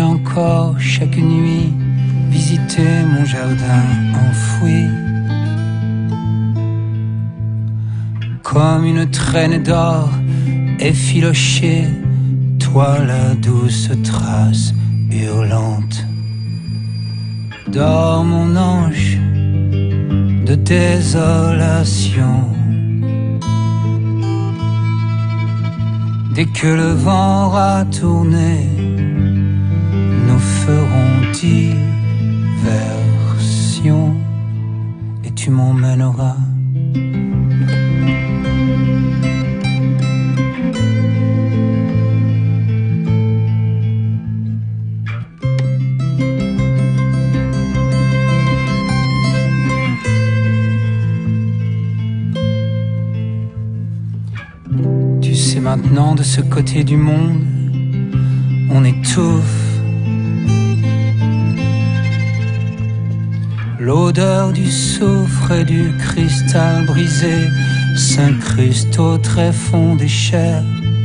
encore chaque nuit visiter mon jardin enfoui. Comme une traînée d'or effilochée, toi la douce trace hurlante. Dors mon ange de désolation. Dès que le vent aura tourné, nous ferons diversion et tu m'emmèneras. Maintenant de ce côté du monde, on étouffe. L'odeur du soufre et du cristal brisé s'incruste au tréfonds des chairs.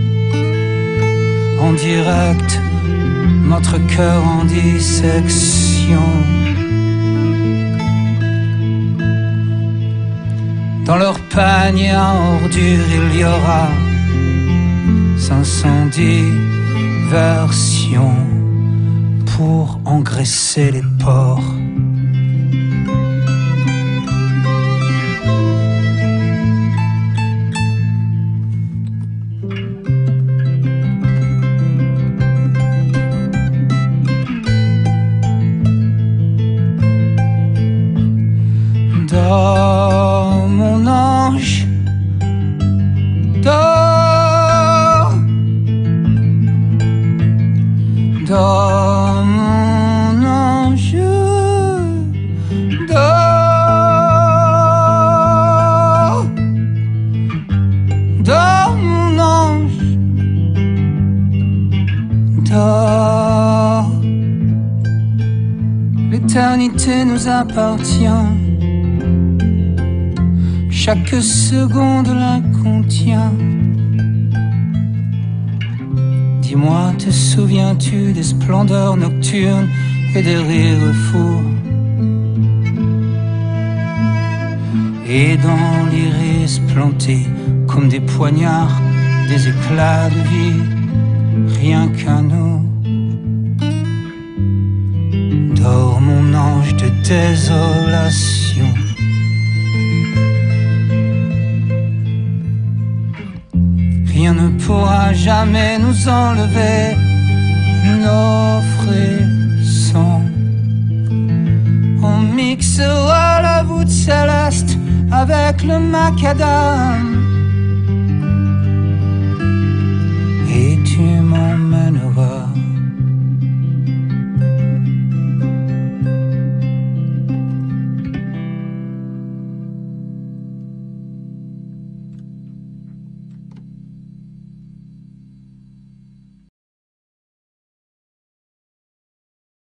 En direct, notre cœur en dissection. Dans leur panier à ordures, il y aura 510 versions pour engraisser les porcs. Dors mon ange, dors. Dors mon ange, dors. Dors mon ange, dors. L'éternité nous appartient, chaque seconde la contient. Dis-moi, te souviens-tu des splendeurs nocturnes et des rires fous? Et dans l'iris plantés comme des poignards, des éclats de vie, rien qu'à nous. Dors mon ange de désolation. Rien ne pourra jamais nous enlever nos frissons. On mixera la voûte céleste avec le macadam.